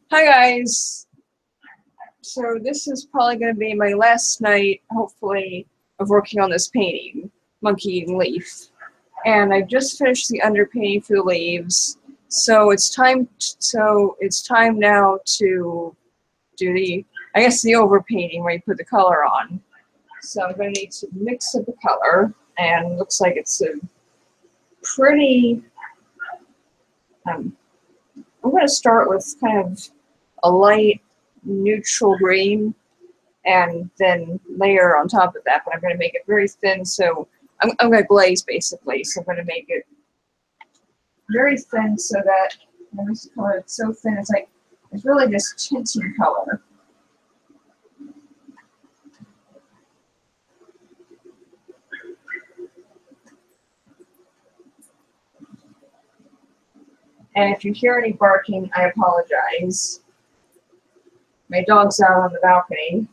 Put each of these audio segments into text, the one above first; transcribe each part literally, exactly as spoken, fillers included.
Hi guys! So this is probably going to be my last night, hopefully, of working on this painting, Monkey Eating Leaf. And I just finished the underpainting for the leaves, so it's time. So it's time now to do the, I guess, the overpainting where you put the color on. So I'm going to need to mix up the color, and it looks like it's a pretty. Um, I'm going to start with kind of a light neutral green and then layer on top of that, but I'm going to make it very thin, so I'm, I'm going to glaze basically, so I'm going to make it very thin so that when this color is so thin, it's like, it's really just tinting color. And if you hear any barking, I apologize. My dog's out on the balcony.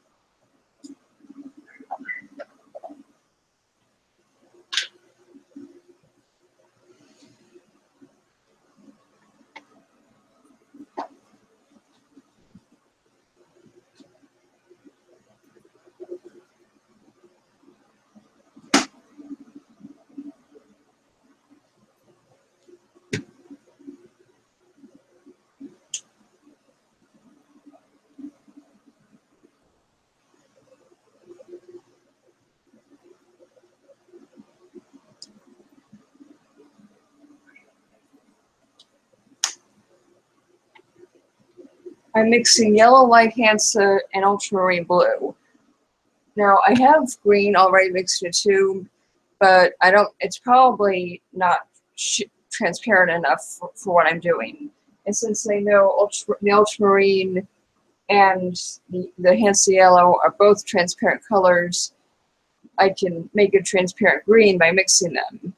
I'm mixing yellow light Hansa and ultramarine blue. Now I have green already mixed in a tube, but I don't. It's probably not sh transparent enough for, for what I'm doing. And since I know ultra, the ultramarine and the, the Hansa yellow are both transparent colors, I can make a transparent green by mixing them.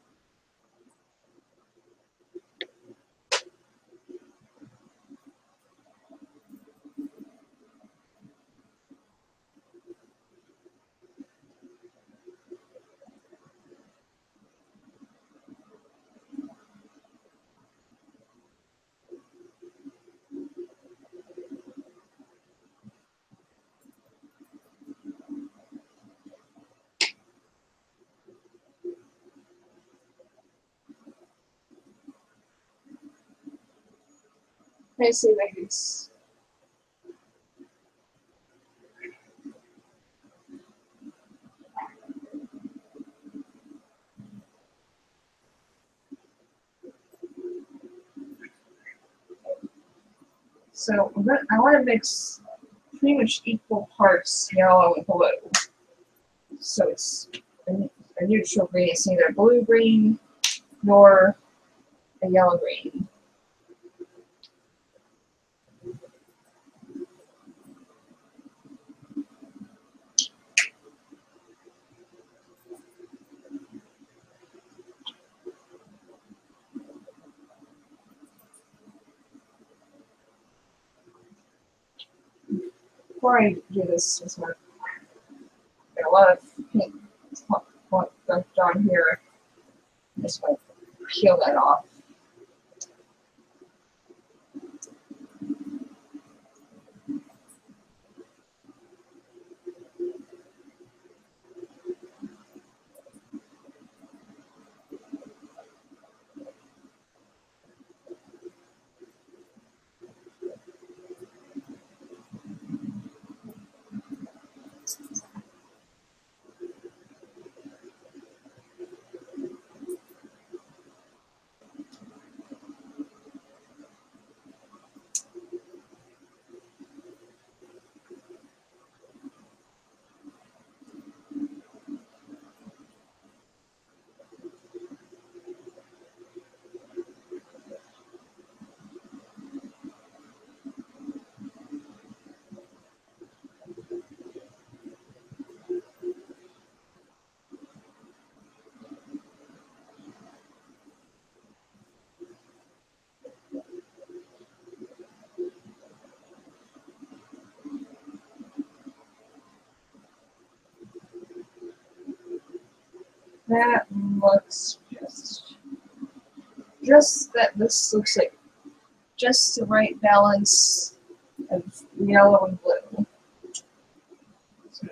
I see like this. So I'm gonna, I want to mix pretty much equal parts yellow and blue. So it's a, a neutral green. It's neither blue-green nor a yellow-green. Before I do this, just want to get a lot of paint left on here. I just want to peel that off. That looks just, just that this looks like just the right balance of yellow and blue. So,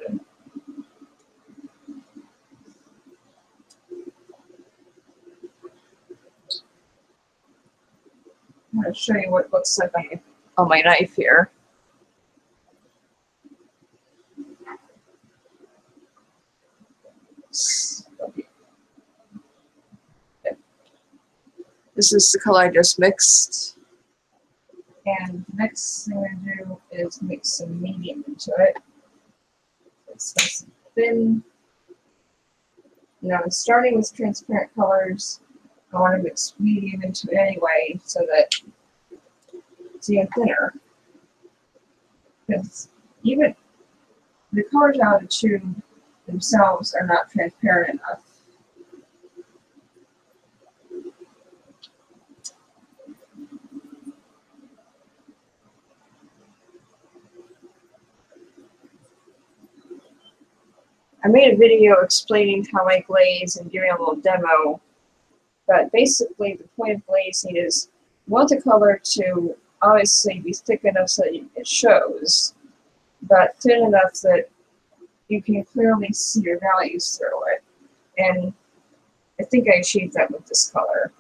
I'm going to show you what it looks like on my, on my knife here. This is the color I just mixed. And the next thing I'm going to do is mix some medium into it. It's nice and thin. Now, I'm starting with transparent colors. I want to mix medium into it anyway so that it's even thinner. Because even the colors out of the tube themselves are not transparent enough. I made a video explaining how I glaze and giving a little demo, but basically the point of glazing is you want the color to obviously be thick enough so that it shows, but thin enough that you can clearly see your values through it. And I think I achieved that with this color.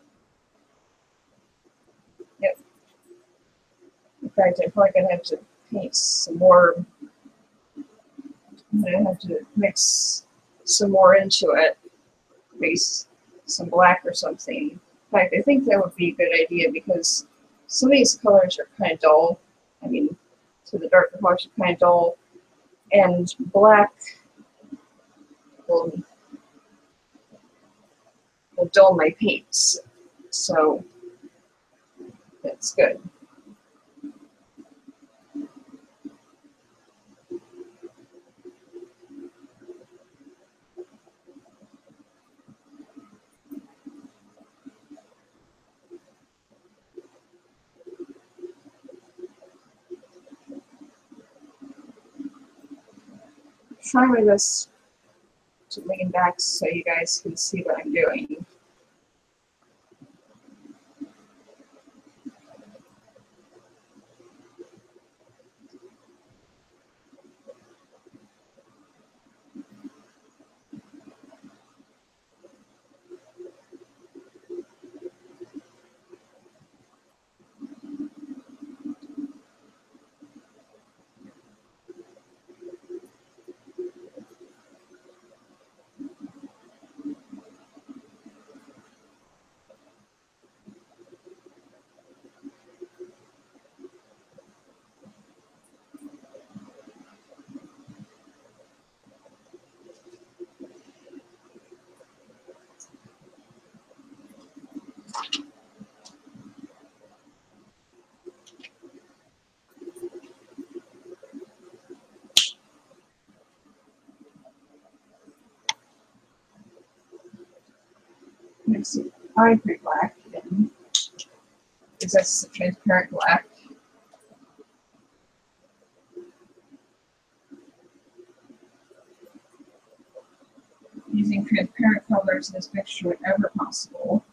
Yep. In fact, I'm probably going to have to paint some more. I'm going to have to mix some more into it, maybe some black or something. In fact, I think that would be a good idea because some of these colors are kind of dull. I mean, so the darker colors are kind of dull, and black will, will dull my paints. So that's good. Try my best to lean back so you guys can see what I'm doing. Mix the ivory black in, because that's the transparent black. Using transparent colors in this mixture whenever possible.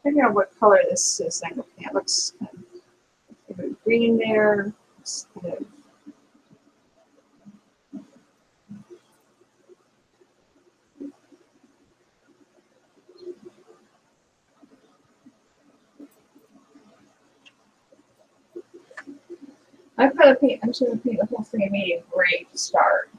figure out what color this is. Like, okay, it looks kind of, a green there. It's kind of, I'm gonna paint. I'm just gonna paint the whole thing in medium gray to start.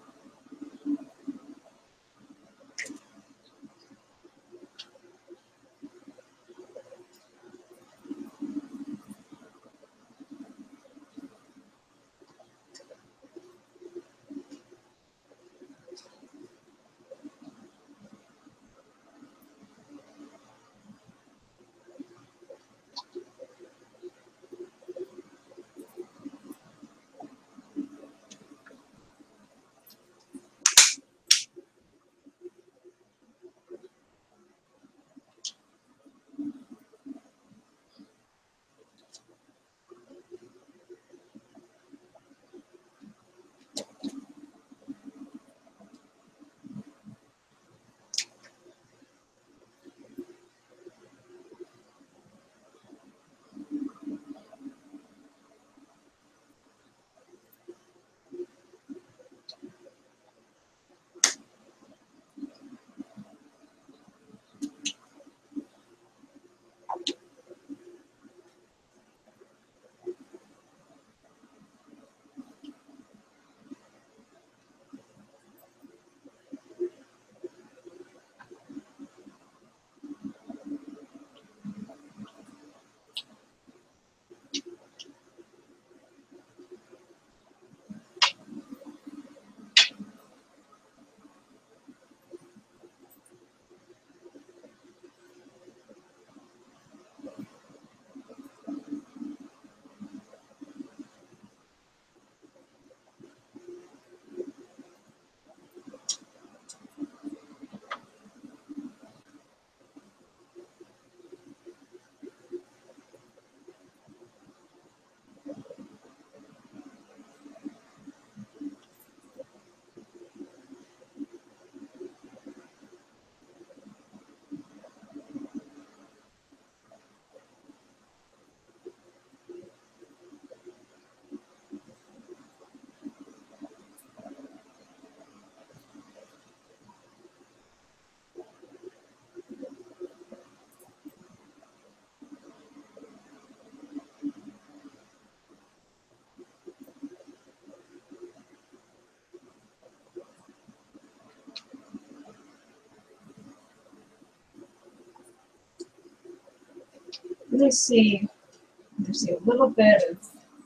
Let me see. There's a little bit of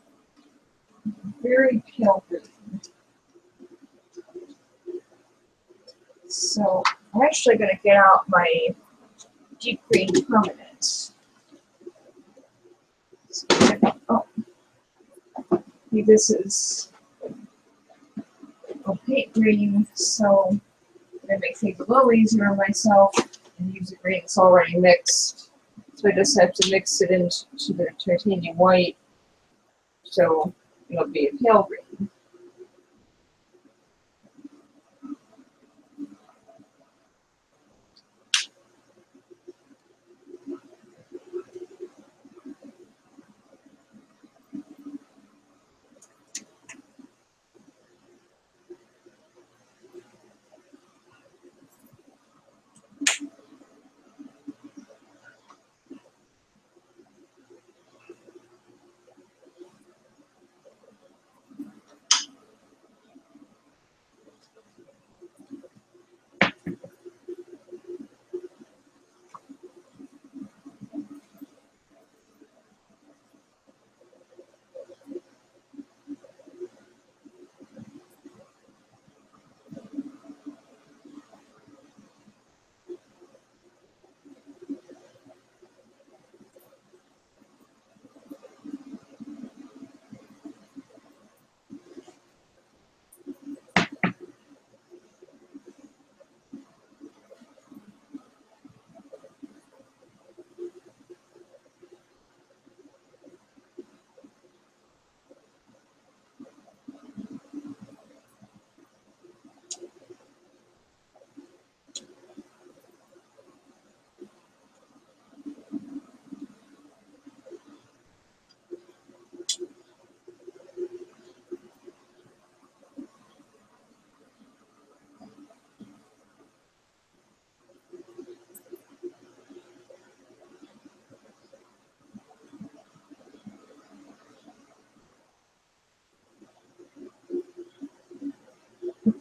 very pale green. So I'm actually going to get out my deep green permanent. Oh, this is opaque green, so I'm going to make things a little easier on myself and use a green that's already mixed. So I just have to mix it into the titanium white, so it'll be a pale green.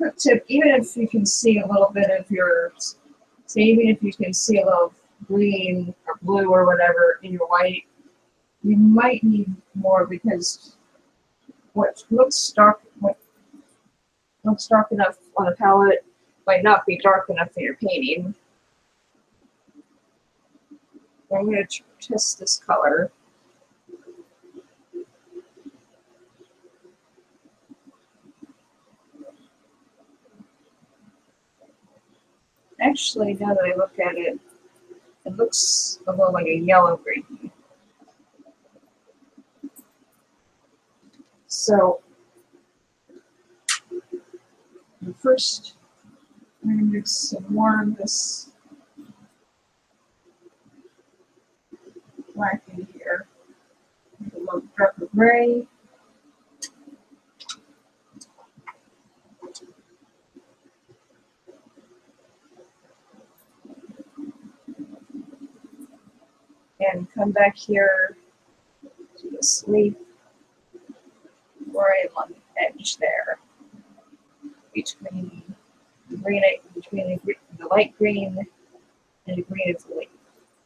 quick tip, even if you can see a little bit of your, so even if you can see a little green or blue or whatever in your white, you might need more because what looks dark, what looks dark enough on a palette might not be dark enough for your painting. I'm going to test this color. Actually, now that I look at it, it looks a little like a yellow green. So, first, I'm going to mix some more of this black in here. A little darker gray. And come back here to this leaf where I am on the edge there, between the green, between the, the light green and the green of the leaf.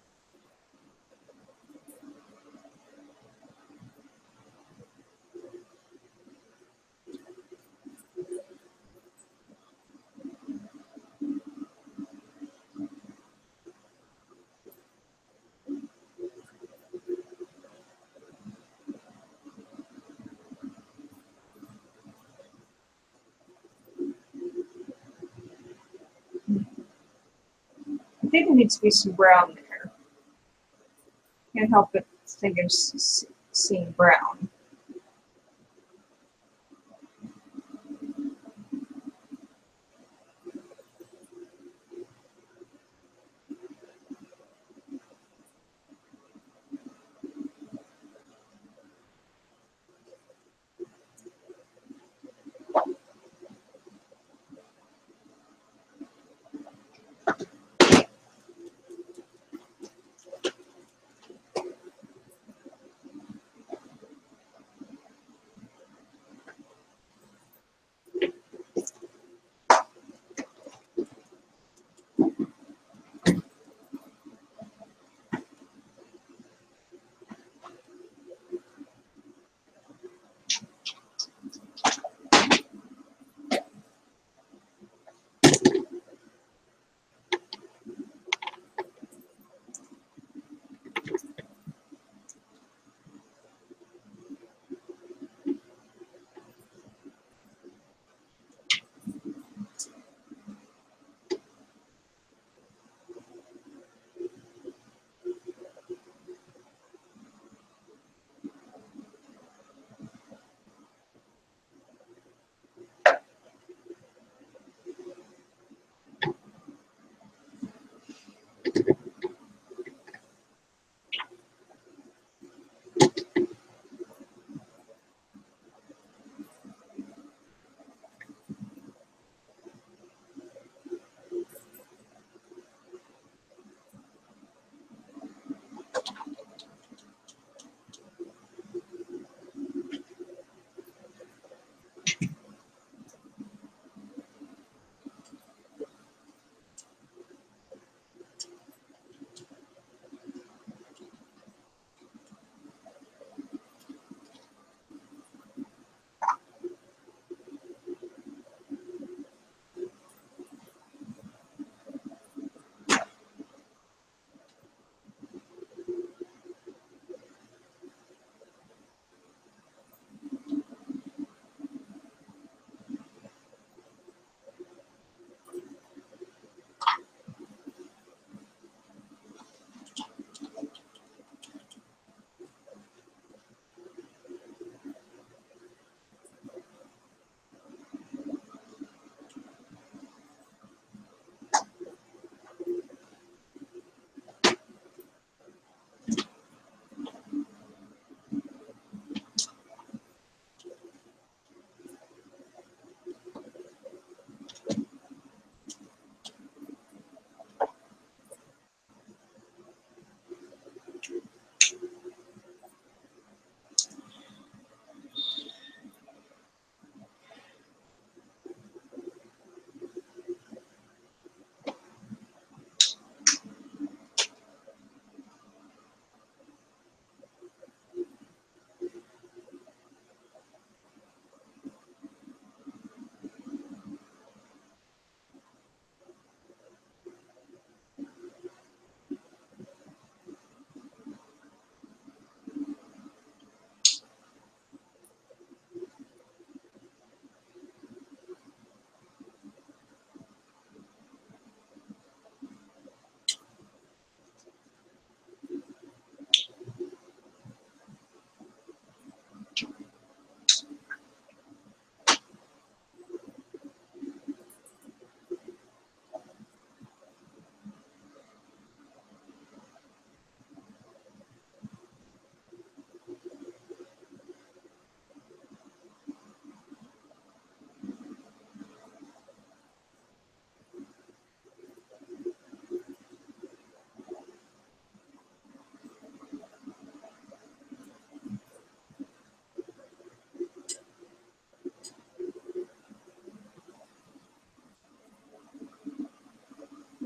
I think there needs to be some brown there. Can't help but think of seeing brown.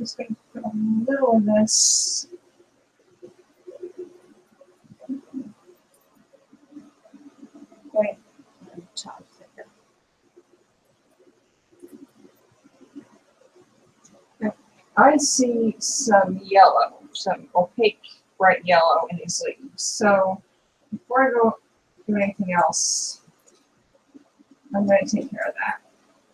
just going to put a little of this. Right on the top there. Now, I see some yellow, some opaque bright yellow in these leaves. So before I go do anything else, I'm going to take care of that.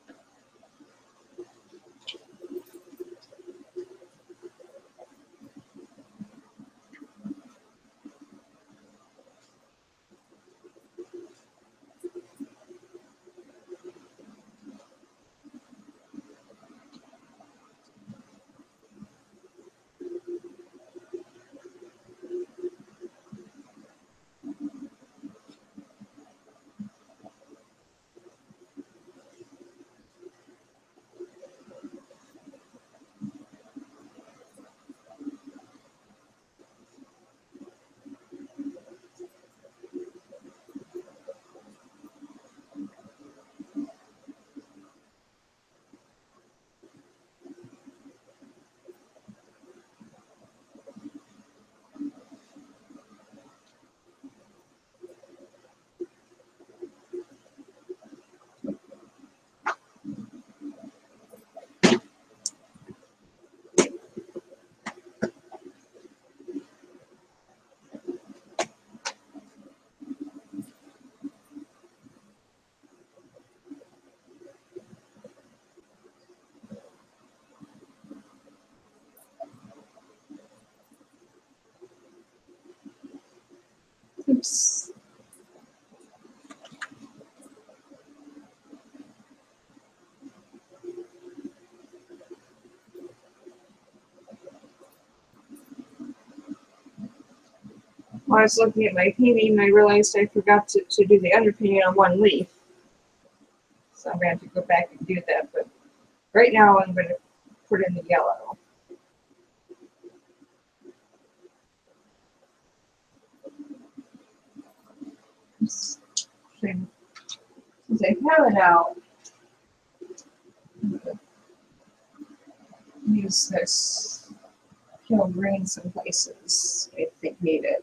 Oops. While I was looking at my painting, I realized I forgot to, to do the underpainting on one leaf. So I'm going to have to go back and do that. But right now I'm going to put in the yellow. Since I have it out, I'm going to use this pale green some places I think need it.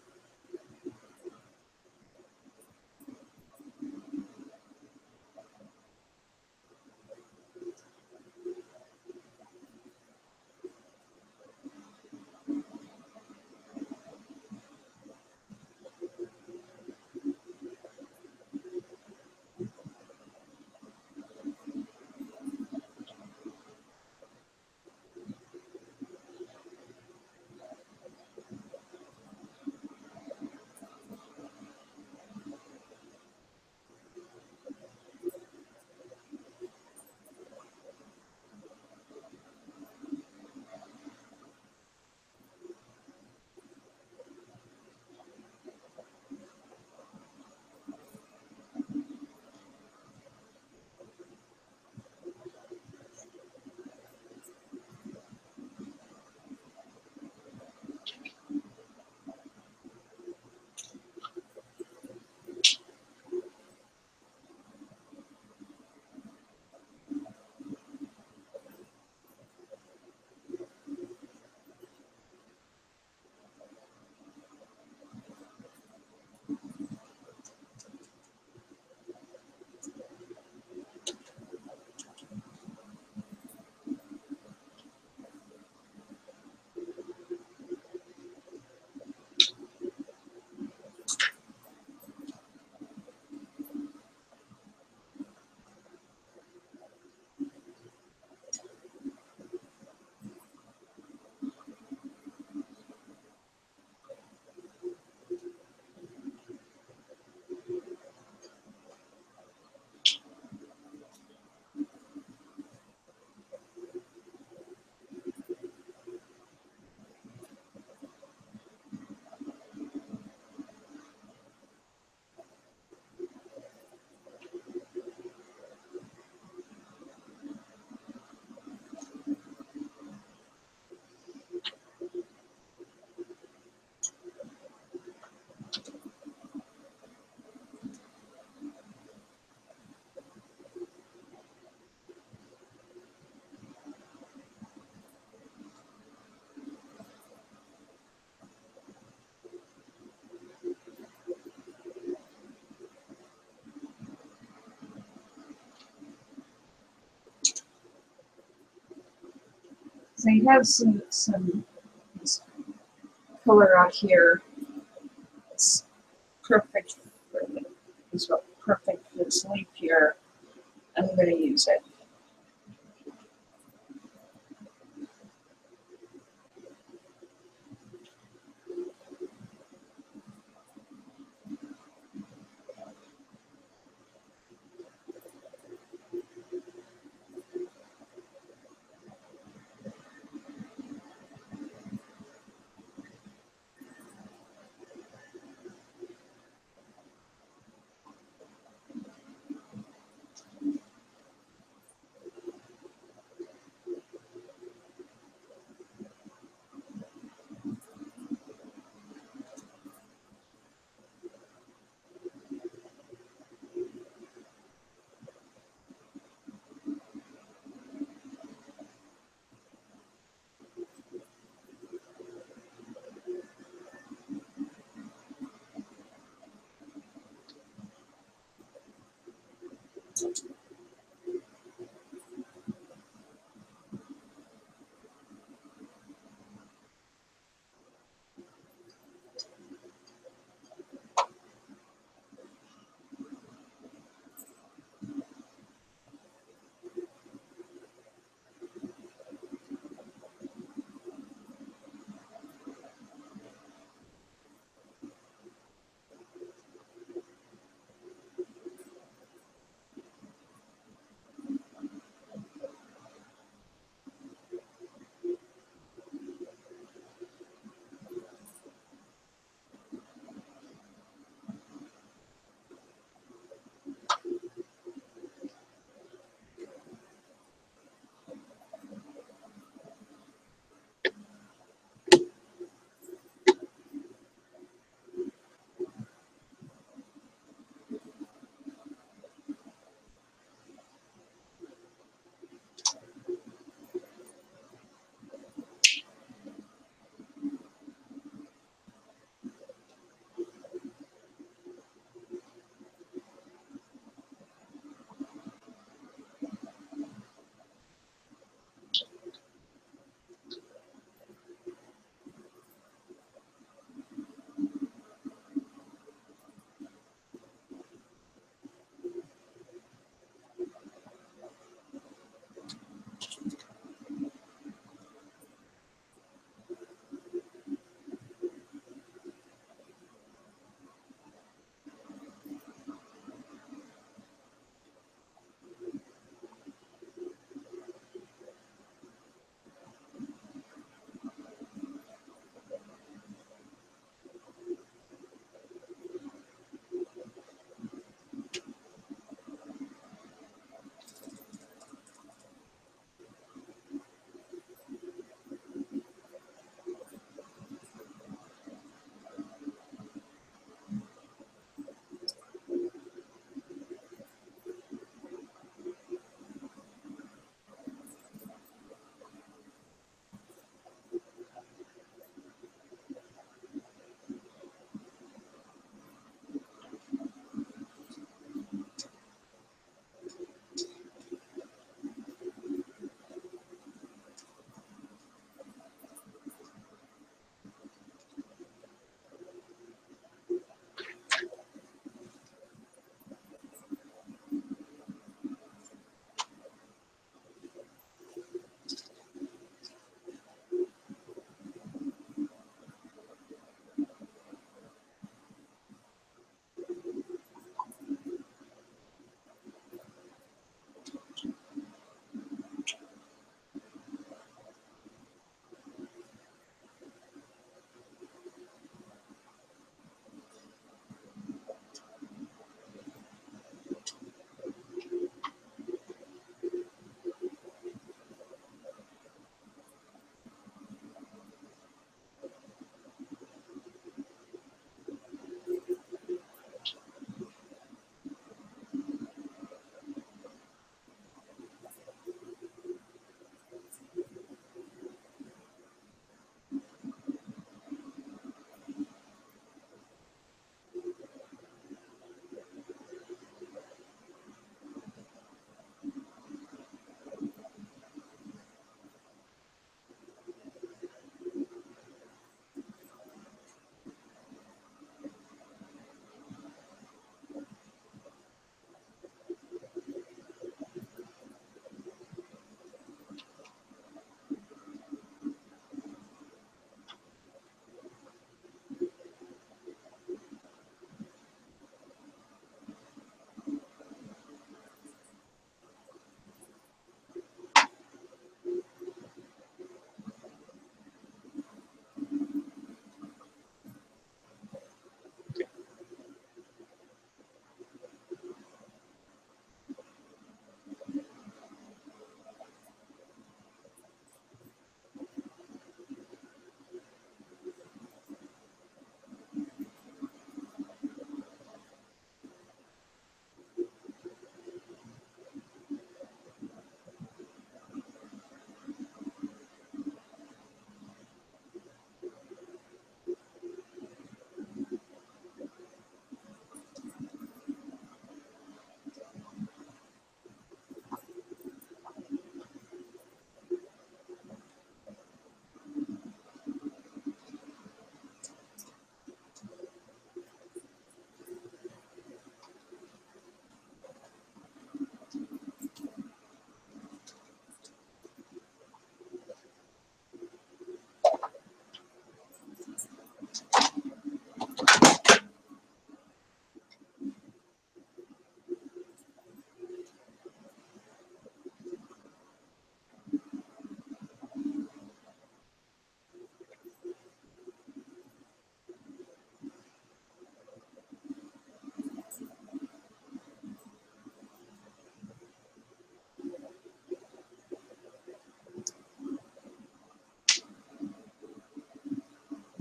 So he has some some color out here. It's perfect for the, it's perfect for this leaf here. I'm going to use it.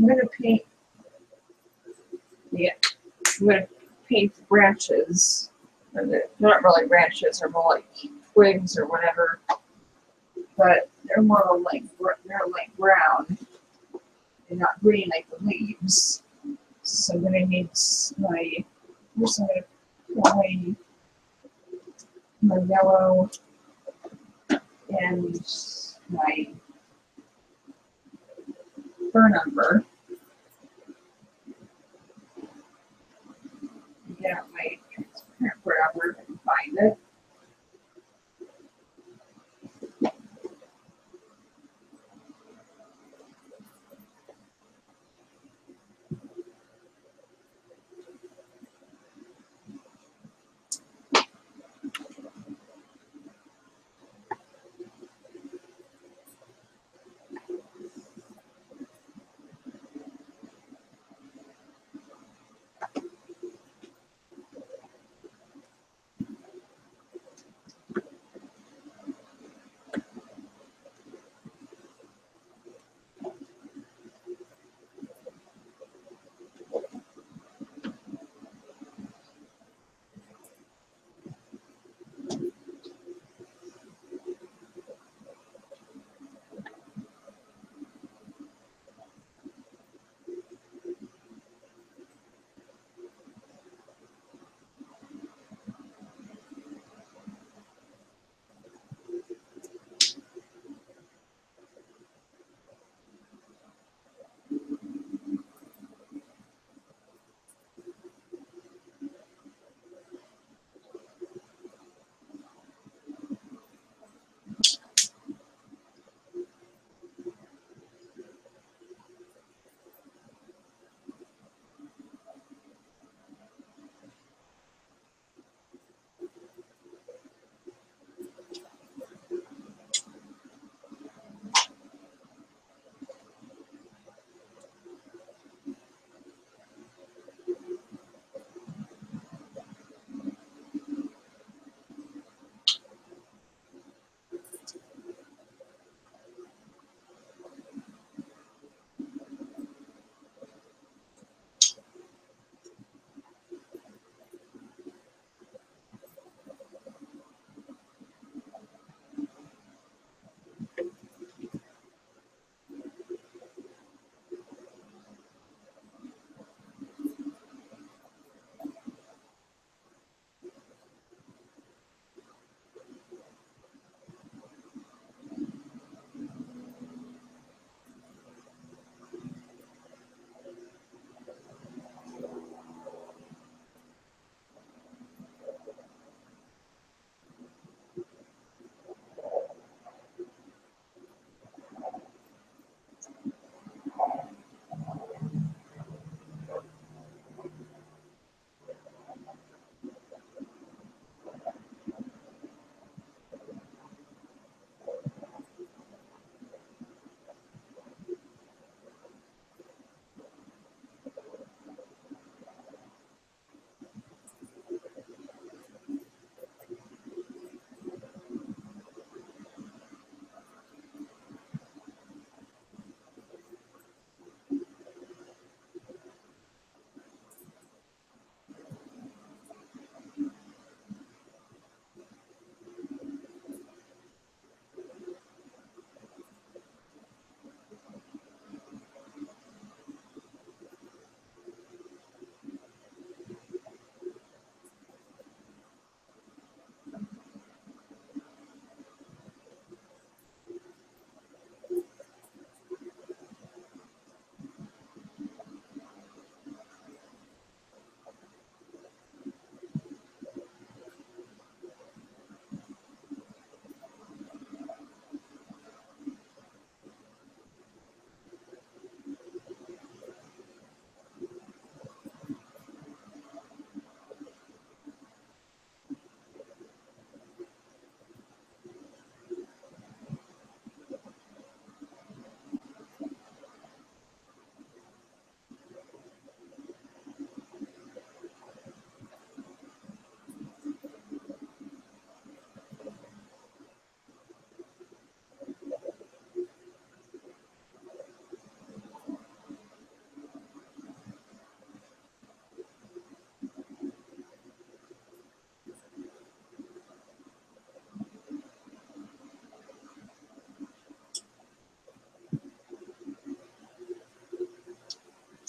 I'm gonna paint. Yeah, I'm gonna paint the branches. Or the, they're not really branches; they're more like twigs or whatever. But they're more like they're like brown. They're not green like the leaves. So I'm gonna need my. First, I'm gonna put my my yellow and my burn umber. Get out my transparent wherever I can find it.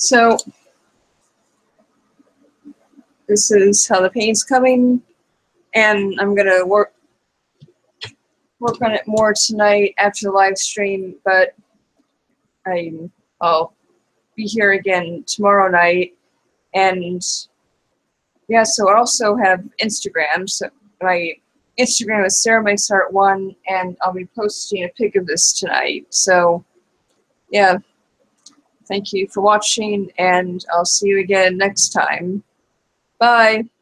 So this is how the paint's coming, and I'm gonna work work on it more tonight after the live stream, but I'm, I'll be here again tomorrow night. And yeah, so I also have Instagram. So my Instagram is Sarah Makes Art one, and I'll be posting a pic of this tonight. So yeah, thank you for watching, and I'll see you again next time. Bye.